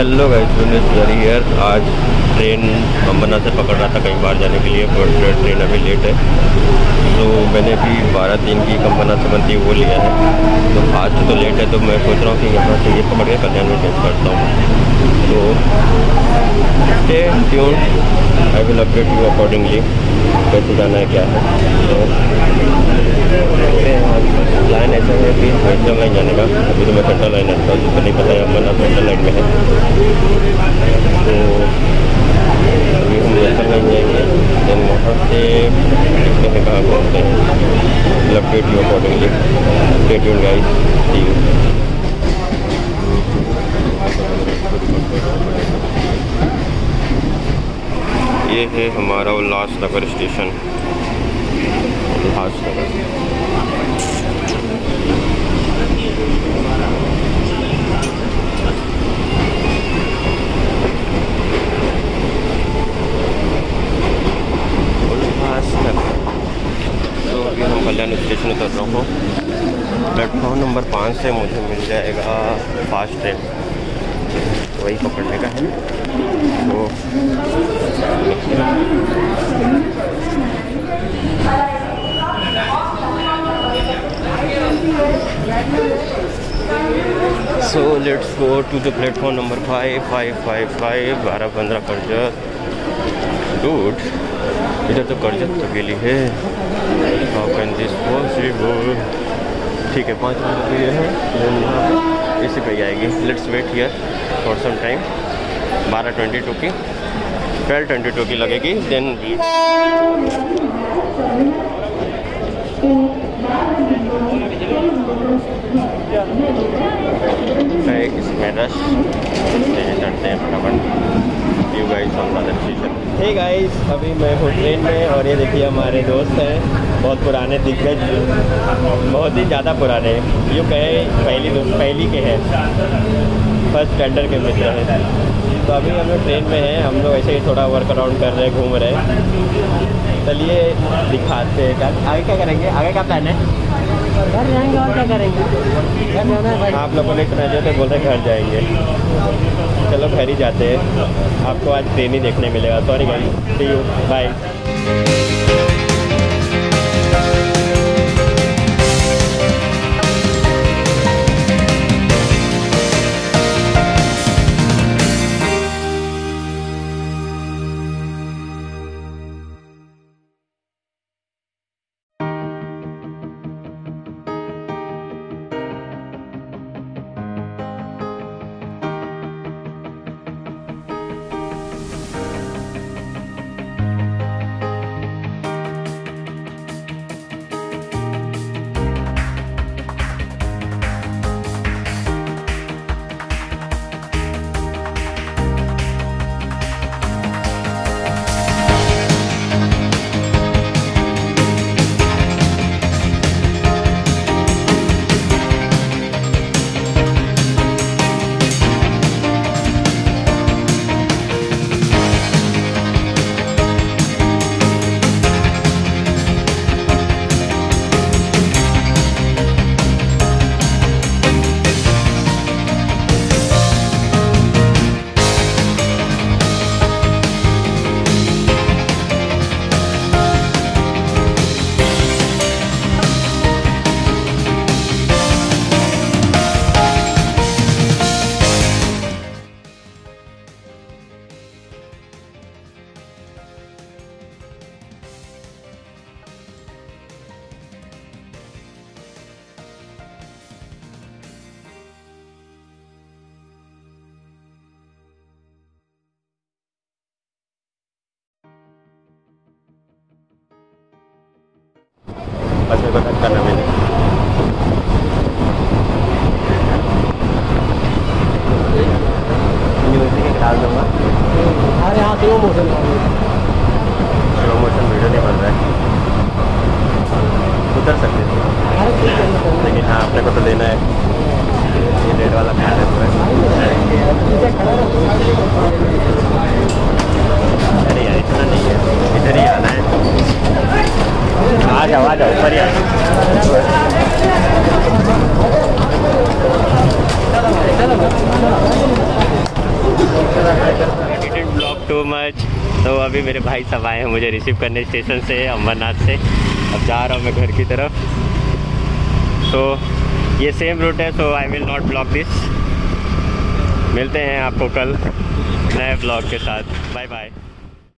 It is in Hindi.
Hello guys, Vinesh Jari here. आज ट्रेन अंबरनाथ से पकड़ रहा था कहीं बाहर जाने के लिए, पर ट्रेन अभी लेट है। तो मैंने अभी 12:03 की अंबरनाथ से बनती वो लिया है। तो आज तो लेट है, तो मैं सोच रहा हूँ कि यहाँ से ये पकड़ के कल्याण में चेंज करता हूँ। तो stay tune, I will update you accordingly कैसे जाना है क्या है। तो लाइन ऐसा है कि सेंट्रल लाइन जाने का। अभी तो मैं सेंट्रल लाइन रहता हूँ, जिसको नहीं पता है अंबरनाथ सेंट्रल लाइन में है। तो अभी हम सेंट्रल लाइन जाएंगे, देन वहाँ से देखते हैं कहाँ पहुँचते हैं। Update you accordingly, stay tuned guys, see you. ये है हमारा उल्लासनगर स्टेशन, उल्लासनगर। तो अभी हम कल्याण स्टेशन उतर रहा हूँ। प्लेटफॉर्म नंबर 5 से मुझे मिल जाएगा फास्ट ट्रेन, तो वही पकड़ने का है। तो so let's go to the platform number 5 12:15 Karjat. Dude, इधर तो करजत तो गेली है। How can this possible? ठीक है, 5 मिनट के लिए है, देन इसी पे आएगी। Let's wait here for some time. 12:22 की 12:22 की लगेगी, देन इसमें रश चढ़ते हैं फटाफट। You guys on the station. Hey guys, अभी मैं हूँ ट्रेन में और ये देखिए हमारे दोस्त हैं, बहुत पुराने दिग्गज, बहुत ही ज़्यादा पुराने, यूँ कहे पहली के हैं, फर्स्ट स्टैंडर्ड के मित्र हैं। तो अभी हम लोग ट्रेन में हैं, हम लोग ऐसे ही थोड़ा वर्क अराउंड कर रहे हैं, घूम रहे हैं। चलिए दिखाते हैं क्या आगे क्या करेंगे, आगे क्या प्लान है। घर जाएंगे और क्या करेंगे, घर जाना है भाई। आप लोगों ने इतना जो तो बोल रहे घर जाएंगे, चलो घर ही जाते हैं। आपको आज ट्रेन ही देखने मिलेगा। Sorry guys, see you, bye. अच्छा को धक्का ना मिले। म्यूजिक डाल दूँगा। अरे हाँ, स्लो मोशन वीडियो नहीं बन रहा है, उतर सकते थे, लेकिन हाँ अपने को तो लेना है। ये रेड वाला प्यार है अरे यार इतना नहीं है, इधर ही आना है। आ जाओ ऊपर ही आ जाओ। मच। तो अभी मेरे भाई सब आए हैं मुझे रिसीव करने स्टेशन से, अमरनाथ से। अब जा रहा हूँ मैं घर की तरफ। तो ये सेम रूट है, so I will not block this. मिलते हैं आपको कल नए ब्लॉग के साथ। Bye bye.